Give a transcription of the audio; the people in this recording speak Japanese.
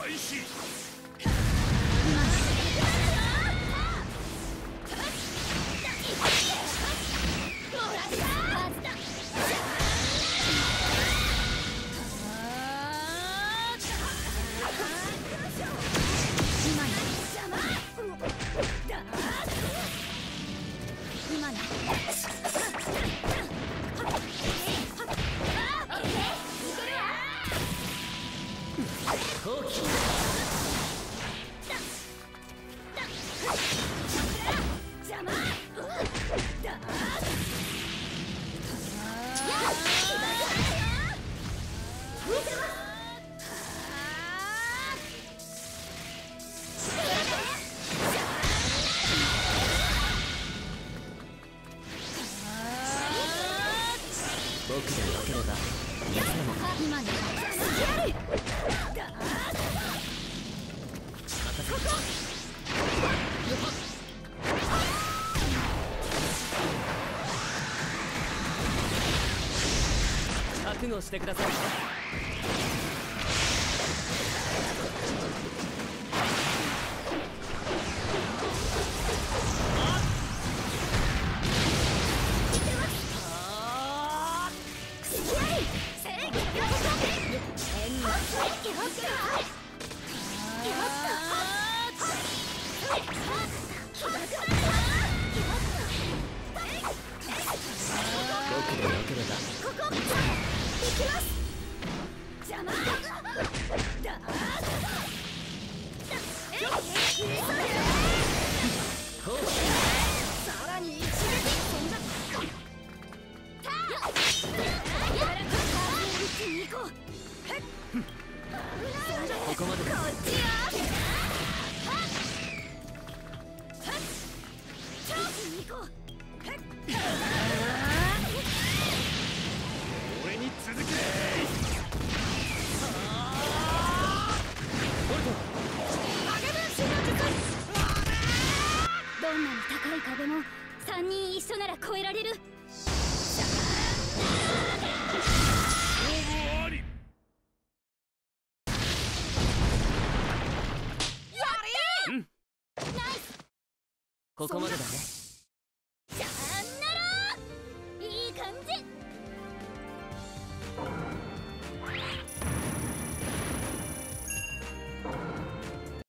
開始。僕でよければいつでも今の覚悟してください。僕でよければここ行きます。邪魔だ。さらに一撃飛んだ。行こう。ここまでだ。こっちよ。行こう。俺に続け。どんなに高い壁も3人一緒なら越えられる。ここまでだね。じゃあならいい感じ。